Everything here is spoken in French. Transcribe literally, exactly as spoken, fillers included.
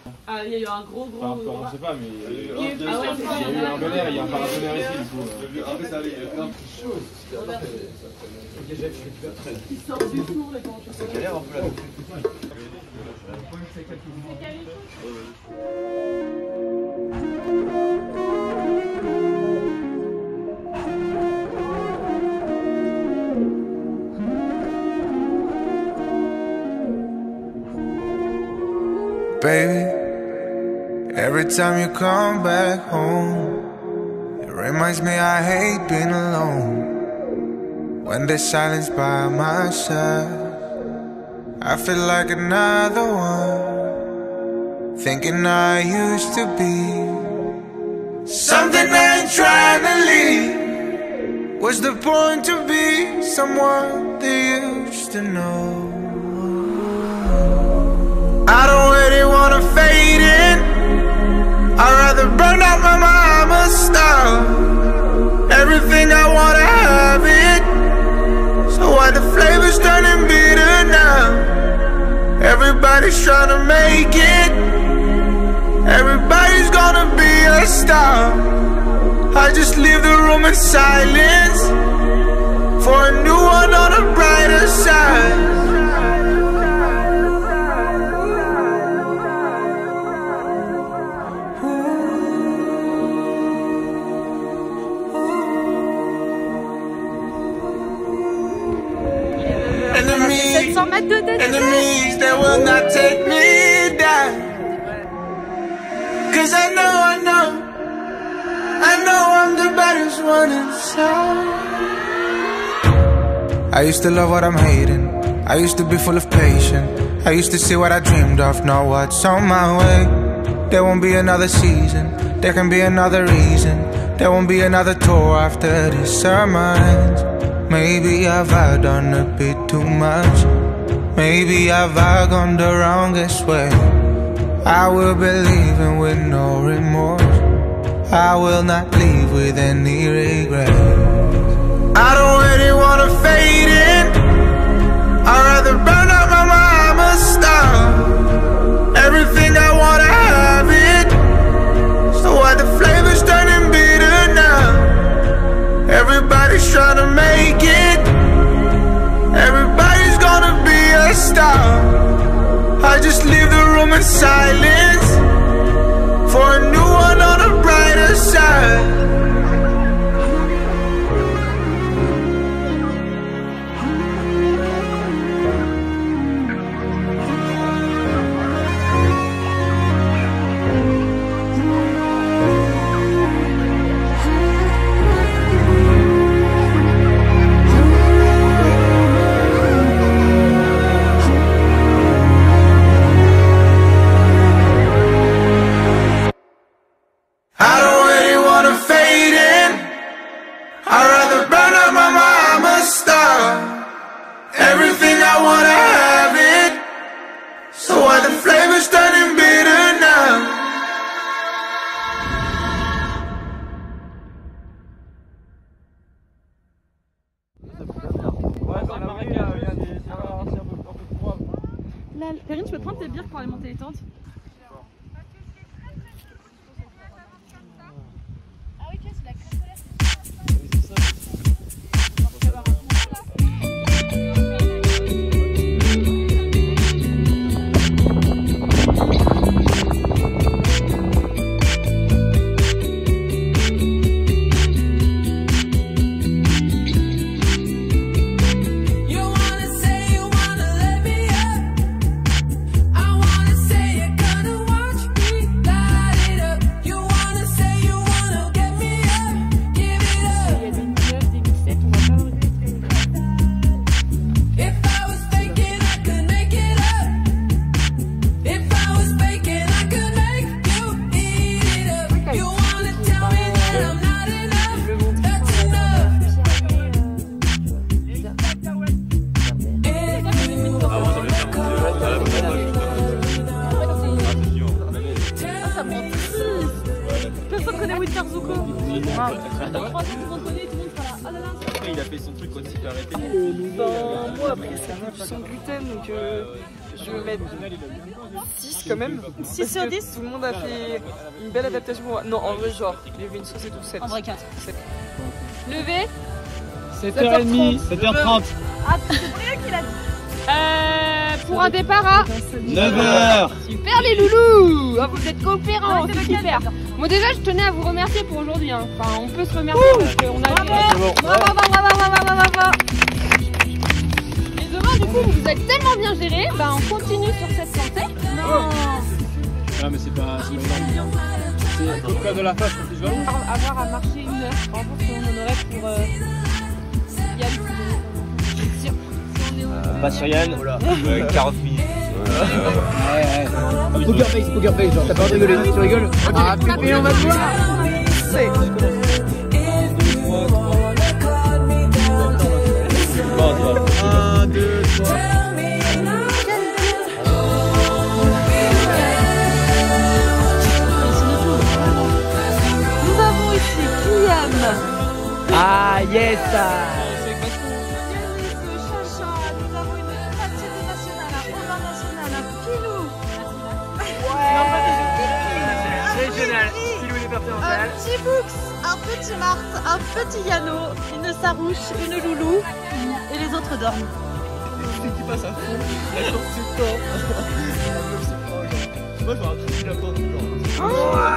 Ah, il y a eu un gros gros... Enfin, on sait pas, mais il y a eu, il y a eu, ah ouais, il y a eu un tonnerre, il y a un paratonnerre ici, du coup. Après, ça allait, il y a plein de choses. Ils sortent du four, les gants. Ça a l'air un peu la Baby, every time you come back home, it reminds me I hate being alone. When there's silence by my side, I feel like another one, thinking I used to be something I ain't trying to leave. What's the point to be someone they used to know? I don't really wanna fade in. I'd rather burn out my mama's style. Everything I wanna have it. So why the flavor's turning bitter now? Everybody's trying to make it. Everybody's gonna be a star. I just leave the room in silence for a new one on the brighter side. sept cents mètres de dénivelé. Enemies that will not take me down. Cause I know, I know, I know I'm the baddest one inside. I used to love what I'm hating. I used to be full of patience. I used to see what I dreamed of, know what's on my way. There won't be another season. There can be another reason. There won't be another tour after this sermon. Maybe I've done a bit too much. Maybe I've gone the wrongest way. I will be leaving with no remorse. I will not leave with any regret. I don't really wanna fade in. I'd rather burn out my mama's style. Everything I wanna have it. So why the flavor's turning bitter now? Everybody's trying to make it. Everybody's gonna be a star. I just leave the room in silence for a new one on the brighter side. Là, Perrine, tu peux prendre tes bières pour aller monter les tentes? Ah oui, tu vois, c'est la crème solaire. Personne connaît Winter Zuko. Wow. Dans trois jours, tout le monde connaît, tout le monde sera là. Après, il a fait son truc quand il s'est arrêté. Ben, moi après c'était du sans gluten donc euh, je vais mettre six quand même. six sur dix. Tout le monde a fait une belle adaptation. Non en vrai genre, il y avait une sauce et tout, sept. En vrai quatre. Levé. sept heures trente. sept heures trente. Ah, c'est pour rien qu'il a dit. Euh, pour un départ à neuf heures. super les loulous. Ah, vous êtes coopérants, Ouais, c'est c'est super. lequel, Bon déjà je tenais à vous remercier pour aujourd'hui. Hein. Enfin on peut se remercier parce qu'on a Bravo. bravo, bravo, bravo, bravo, bravo, bravo. Et demain du coup vous êtes tellement bien gérés, bah on continue sur cette lancée. Non. Non, mais c'est pas. C'est au cas de la face quand tu vas. Avoir à marcher une heure, par rapport à ce qu'on en aurait pour euh, Yann. Si on est au... Pas sur Yann, quarante minutes. Poker face, poker face, genre t'as pas rigolé, tu rigoles? Ah, Et on va te voir. C'est un, deux, trois. Nous avons ici Kylian. Ah, yes! Chacha, nous avons une Patrick nationale, un Romain national, un Pilou. Régional, Pilou départemental. Un petit Boux, un petit Marthe, un petit Yano, une Sarouche, une Loulou et les autres dorment. C'est qui passe à fond, la chance du temps. Moi, je vais un truc la porte du temps.